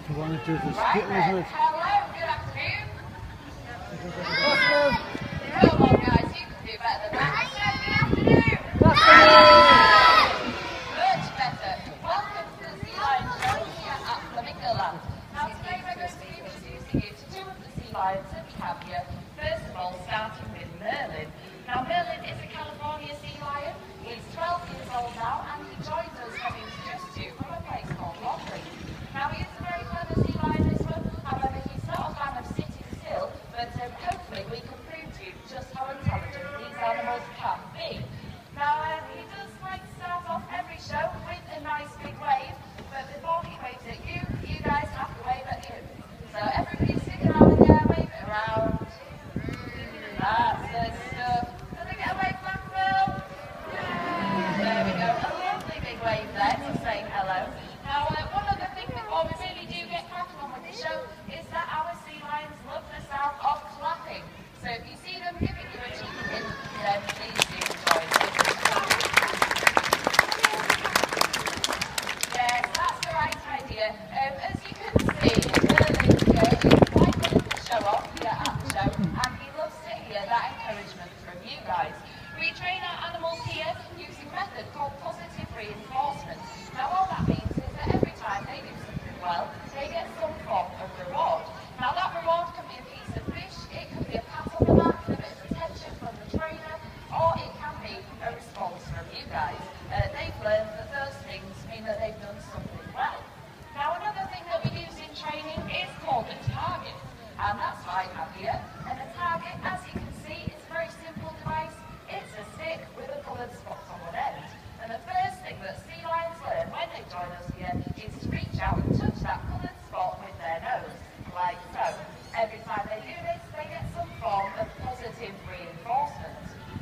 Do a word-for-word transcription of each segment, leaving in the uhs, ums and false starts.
The one that does the Right skittle, then. isn't it? Hello, good afternoon. Awesome. Come on, guys, you can do better than that. I said good afternoon. Awesome. Much better. Welcome to the Sea Lion Show here at Flamingo Land. Now, today we're going to be introducing you to two of the sea lions that we have here. First of all, starting with Merlin. Now, Merlin is a California sea lion. He's twelve years old now, and he joins us having just two from a place called Lockery. Now, he is a very clever sea lion, this one. However, he's not a fan of sitting still, but um, hopefully we can prove to you just how intelligent these animals can be. Now, uh, he does like to start off every show with a nice big wave, but before he waves at you, you guys have to wave at him. So everybody stick around in there, wave it around. That's the stuff. Can we get a wave back, Phil? There we go. A lovely big wave there to saying hello. Now, uh, one other thing before we really do get cracking on with the show is that our sea lions love the sound of clapping. So if you see them giving you a cheeky hint, then please do enjoy it. Yes, that's the right idea. Um, as you can see, Merlin here is quite good to show off here at the show, and he loves to hear that encouragement from you guys. We train our animals here using a method called positive reinforcement. Now, all that means is that every time they do something well, they get some form of reward. Now, that reward can be a piece of fish, it can be a pat on the back, a bit of attention from the trainer, or it can be a response from you guys. Uh, they've learned that those things mean that they've done something well. Now, another thing that we use in training is called a target, and that's what I have here. And a target, as you can see, is a very simple device. It's a stick with a coloured spot on one end. And the first thing that sea lions learn when they join us here is to reach out and touch that coloured spot with their nose, like so. Every time they do this, they get some form of positive reinforcement.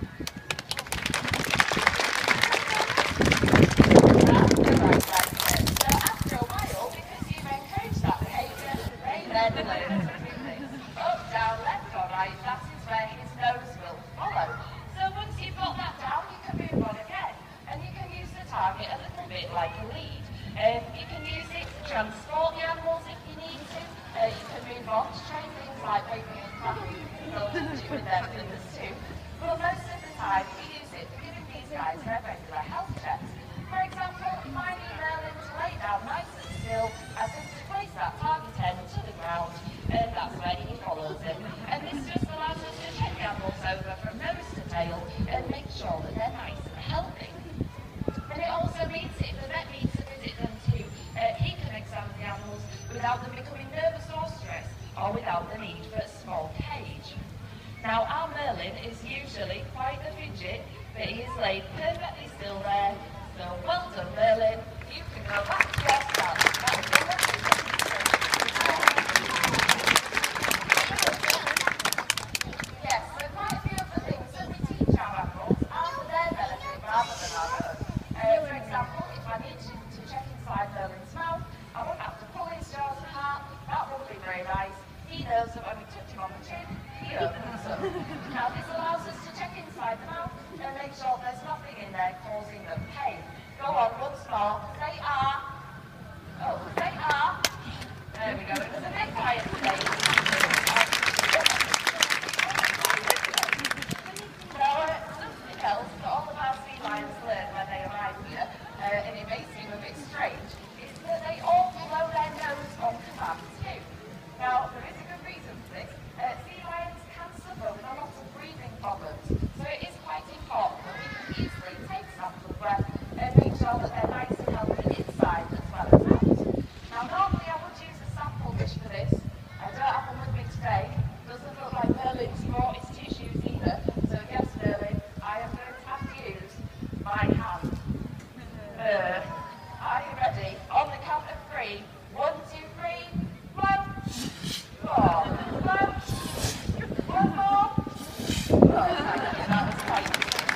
That's the right idea. So after a while, because you've encouraged that behaviour, they then learn to do this. Up, down, left or right, that is where his nose will follow. So once you've got that down, you can move on again. And you can use the target a little bit like a lead. Um, you can use it to transport the animals if you need to. Uh, you can move on to train things like waving and clapping. They'll teach you with their fingers too. But most of the time, we use it for giving these guys their regular health checks. For example, if I need Merlin to lay down nice and still, I simply place that target end to the ground, and that's where he follows it. And this just allows us to check the animals over from nose to tail and make sure that they're nice and healthy. And it also means if the vet needs to visit them too, uh, he can examine the animals without them becoming nervous or stressed, or without the need for a small cage. Now, our Merlin is usually quite a fidget, but he is laid perfectly still there. So well done, Merlin. You can go back to your stand. Yes, so quite a few of the things that we teach our animals are for their benefit rather than our own. Uh, for example, if I need to, to check inside Merlin's mouth, I won't have to pull his jaws apart. That would be very nice. He knows that when we touch him on the chin, he opens up. Now, this allows us to check inside the mouth and make sure there's nothing in there causing them pain. Go on, once more. Say ah. Oh, say ah. There we go. It was a bit quiet today. Now, uh, something else that all of our sea lions learn when they arrive here, uh, and it may seem a bit strange, is that they all blow their nose on command too. Now, there is a good reason for this. Uh, sea lions can suffer with a lot of breathing problems, so it is quite important that we can easily take sample breath and make sure that they're nice and healthy inside as well as out. Now, normally I would use a sample dish for this. I don't have one with me today. Doesn't look like Merlin's brought his tissues either, so yes, Merlin, I am going to have to use my hand. Uh, are you ready? On the count of three. One, two, three. Blow. Four. Blow. One more. Oh, thank you. That was quite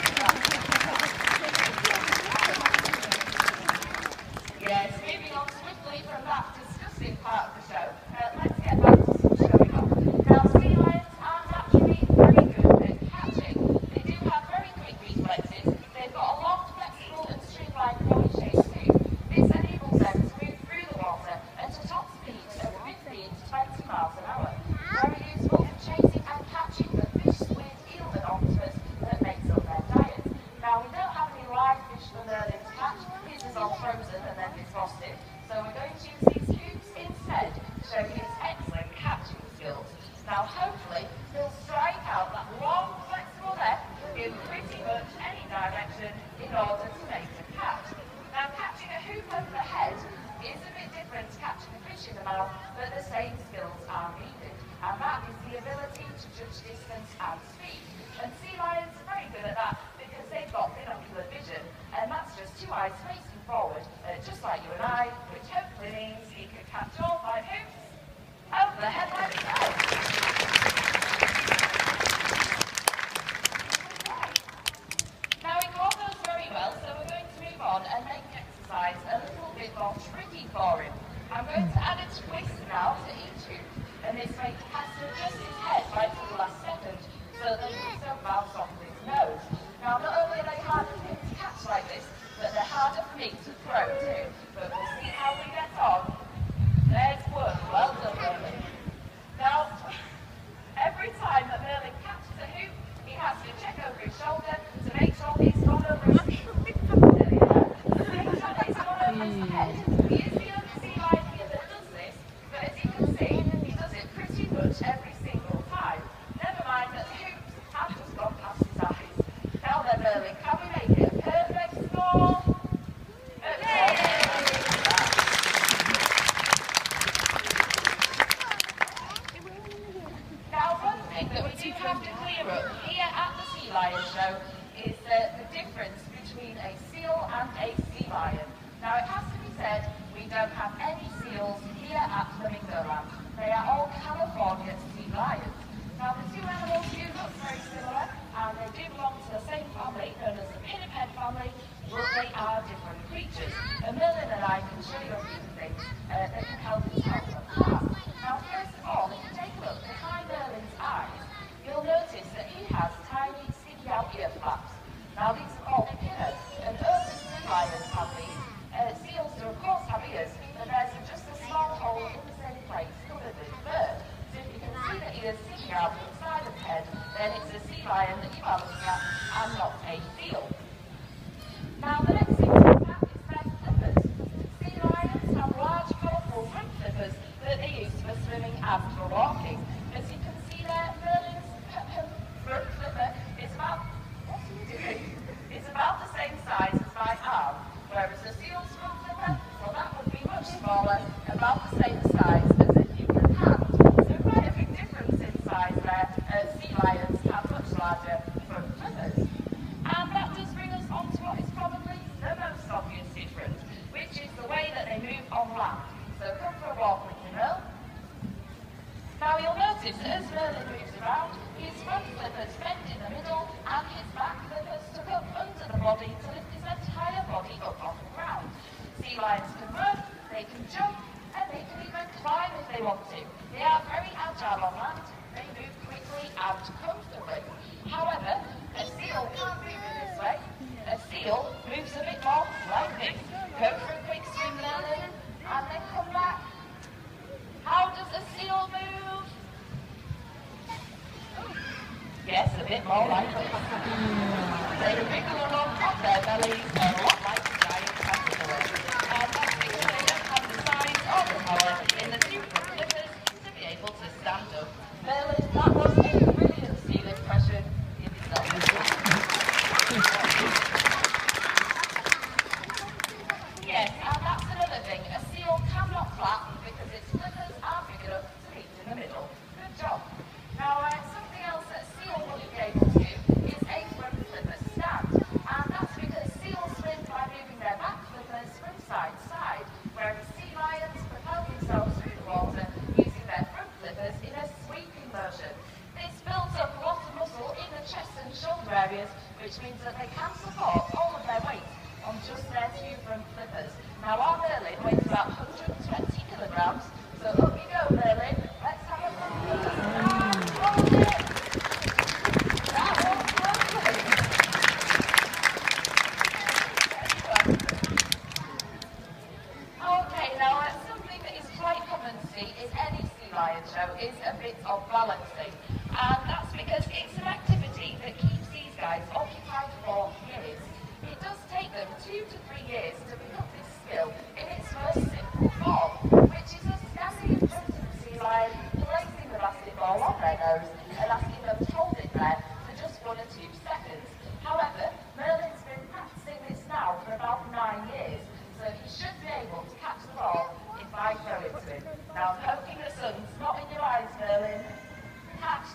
Yes, moving on swiftly from that disgusting part of the show, uh, let's get back to some showing off. Now, sea lions are naturally very good at catching. They do have very quick reflexes. They've got a long, flexible and streamlined body shape too. This enables them to move through the water at a top speed catch all five hoops over the head like so. Now it all goes very well, so we're going to move on and make the exercise a little bit more tricky for him. I'm going to add a twist now to each hoop, and this way he has to adjust his head right to the last second so that he don't bounce off his nose. Now not only are they harder for him to catch like this, but they're harder for me to throw too. But we'll see how we get on. There's work, well done Merlin. Now, every time that Merlin catches a hoop, he has to check over his shoulder to make sure he's gone over his head. There we are. To make sure that he's gone over his head. He is the only sea lion here that does this, but as you can see, he does it pretty much every single time. Never mind that the hoops have just gone past his eyes. Now then, Merlin, can we make it a perfect score? Now, one thing that we do have to clear up here at the Sea Lion Show is uh, the difference between a seal and a sea lion. Now, it has to be said, we don't have any seals here at Flamingoland. They are all California sea lions. Now, the two animals do look very similar, and they do belong to the same family, known as the pinniped family, but they are different creatures. And Merlin and I can show you a few things uh, that can help us tell them apart. Now, first of all, if you take a look behind Merlin's eyes, you'll notice that he has tiny, sticky out ear flaps. Now, these are called pinners, and other sea lions have these. Uh, seals do, of course, have ears, but there's just a small hole in the same place covered with fur. So if you can see the ears sticking out from the side of the head, then it's a sea lion that you are looking at, and not a seal. Now, the next thing to look at is their flippers. Sea lions have large, colourful front flippers that they use for swimming and for walking. As you can see there, Merlin's front flipper is about, what are you doing? It's about the same size as my arm, whereas the seal's front flipper, well, that would be much smaller, about the same size as a human hand. So quite a big difference in size there. Uh, sea lions have much larger front flippers. And that does bring us on to what is probably the most obvious difference, which is the way that they move on land. So come for a walk with me, Merl. Now you'll notice that as Merlin moves around, his front flippers bend in the middle and his back flippers stuck up under the body to lift his entire body up off the ground. Sea lions can run, they can jump, and they can even climb if they want to. They are very agile on land, they move quickly and comfortably. However, a seal can't move in this way. A seal moves a bit more like this, go for a quick swim there, and then come back. How does a seal move? Yes, a bit more like this. They wriggle along on their bellies a lot like a giant caterpillar. And that's because they don't have the size or the power in the two front flippers to be able to stand up. Merlin, that was a brilliant seal impression in itself. Yes, and that's another thing. A seal cannot flap because its flippers are big enough to meet in the middle. Good job. Now, uh, something else that a seal wouldn't be able to do is a front flipper stand. And that's because seals swim by moving their back flippers from side to side, whereas sea lions propel themselves through the water using their front flippers in a sweeping motion. This builds up a lot of muscle in the chest and shoulder areas, which means that they can support all of their weight on just their two front flippers. Now our Merlin weighs about one hundred twenty kilograms, so up you go Merlin, let's have a front flipper stand. Hold it! That was lovely! Okay, now uh, something that is quite common to see in any sea lion show is a bit of balancing. And that's because it's an activity that keeps these guys occupied for years. It does take them two to three years to pick up this skill in its most simple form, which is us standing in front of the sea lion, placing the basketball on their nose and asking them to hold it there for just one or two seconds. However, Merlin's been practicing this now for about nine years, so he should be able to catch the ball if I throw it to him. Now I'm hoping the sun's not in your eyes, Merlin. Catch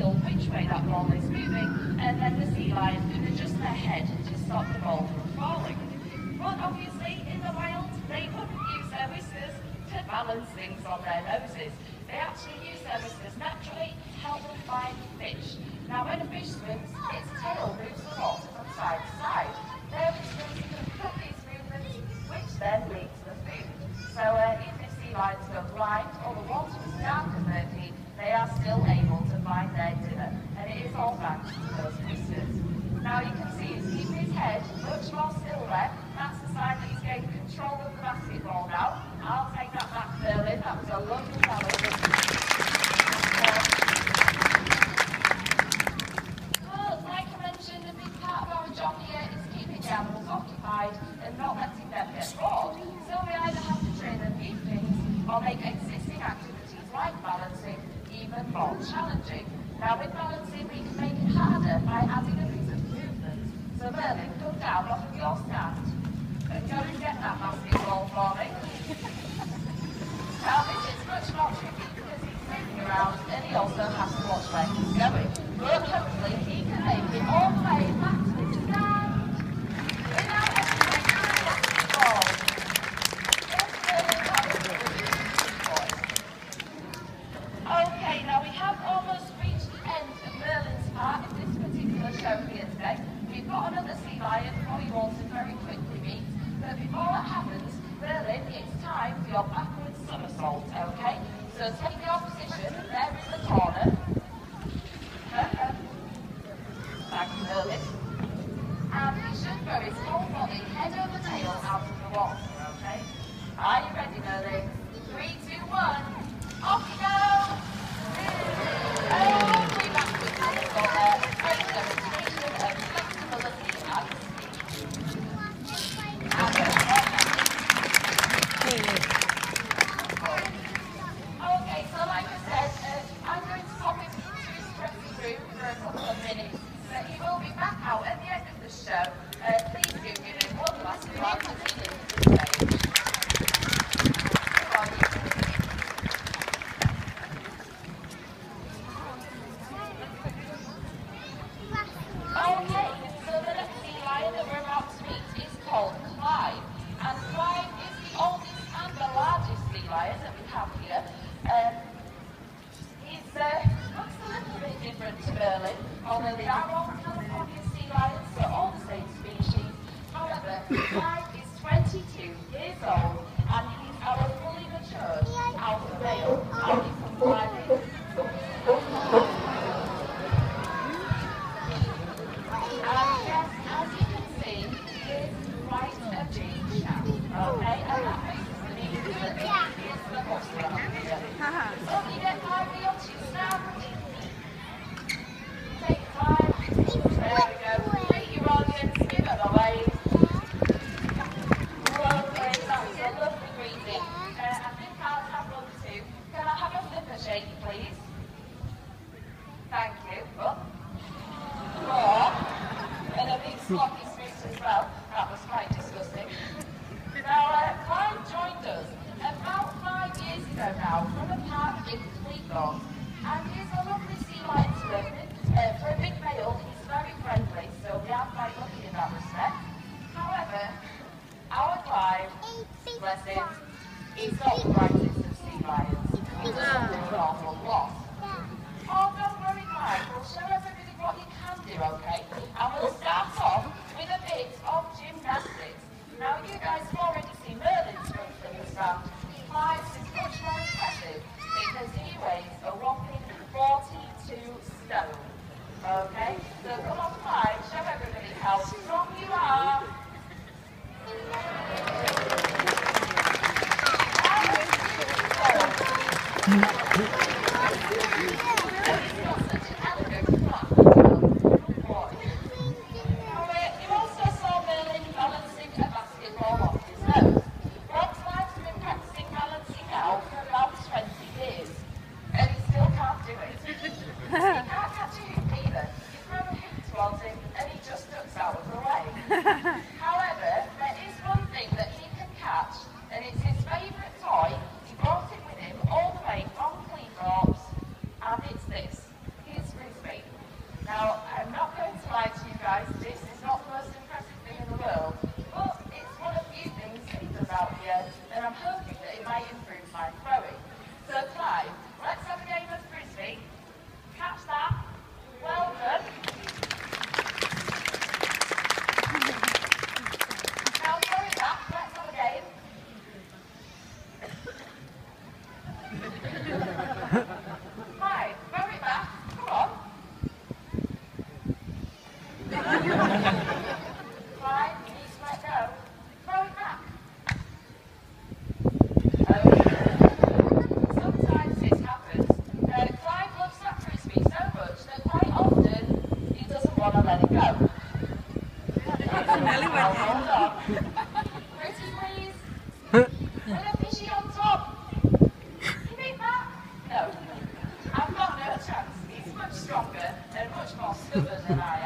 feel which way that ball is moving, and then the sea lion can adjust their head to stop the ball from falling. But obviously, in the wild, they wouldn't use their whiskers to balance things on their noses. They actually use their whiskers naturally to help them find fish. Now, when a fish swims, its tail moves the water from side to side. Their whiskers can cut these movements, which then lead to the food. So uh, even if sea lions go blind or the water is dark and murky, they are still able to find their dinner. And it is all thanks to those whiskers. Now you can see he's keeping his head much more still there. That's a sign that he's gained control of the basketball now. I'll take that back, Merlin. That was a lovely challenge. Well, like I mentioned, a big part of our job here is keeping the animals occupied and not letting them get bored. So we either have to train them new things or make existing activities like balancing even more challenging. Now with balancing, we can make it harder by adding a bit of movement. So Merlin, come down off of your stand and go and get that basketball for me. Now this is much more tricky because he's moving around and he also has to watch where he's going. But hopefully he can make it all the way back to his stand without hesitating to catch the ball. Yes, Merlin, that was a really good boy. Okay, now we have almost reached the end of Merlin's part of this particular show here today. We've got another sea lion for you all to very quickly meet. But before that happens, Merlin, it's time for your backwards somersault, okay? So take your position there in the corner. Thank you, Merlin. And he should throw his whole body head over tail out of the water, okay? Are you ready, Merlin? Three, two, one. Off you go! Oh, way backwards somersault there. Great demonstration of flexibility and speed. Okay, so like I said, uh, I'm going to pop him into his dressing room for a couple of minutes, but he will be back out at the end of the show. Uh, please do give him one last round as he leaves the stage. Come on, you. Okay, so the next sea lion that we're about to meet is called Clive. And Clive is the oldest and the largest sea lion that we have here. Um, he's uh, looks a little bit different to Merlin, although they are all California sea lions, so all the same species. However, Clive is twenty-two years old, and he's our fully matured alpha male, and he can fly in. And yes, as you can see, he is quite a big chap, okay? And that makes the meaning that he is the hustler here. So you get five wheels, you snap. Take five. There we go. Greet your audience, give them a wave. Lovely, that's a lovely greeting. Uh, I think I'll have one too. Can I have a flipper shake, please? Thank you. Oh. Four. And a big sloppy spoon as well. That was quite disgusting. Now, uh, Clive joined us about five years ago now from a park in Fleetwood. And he's a lovely sea lion to live with. Uh, for a big male, he's very friendly, so we are quite lucky in that respect. However, our Clive, bless him, he's not the brightest of sea lions. He's an awful lot. Oh, don't worry, Clive. We'll show everybody what you can do, okay? And we'll start off with a bit of gymnastics. Now, you guys have already seen Merlin's run from the start. Clive's is much more impressive because he weighs a realise this is not the most impressive thing in the world, but it's one of few things he does out here, and I'm hoping that it might improve my throwing. So Clive, let's have a game of frisbee. Catch that. Well done. Now throw it back. Let's have a game. Clive, throw it back. Come on. Clive, you need to let go. Throw it back. Okay. Sometimes this happens. Uh, Clive loves that frisbee so much that quite often he doesn't want to let it go. Now, hold on. Pretty please. With a fishy on top. Give it back. No. I've got no chance. He's much stronger and much more stubborn than I am.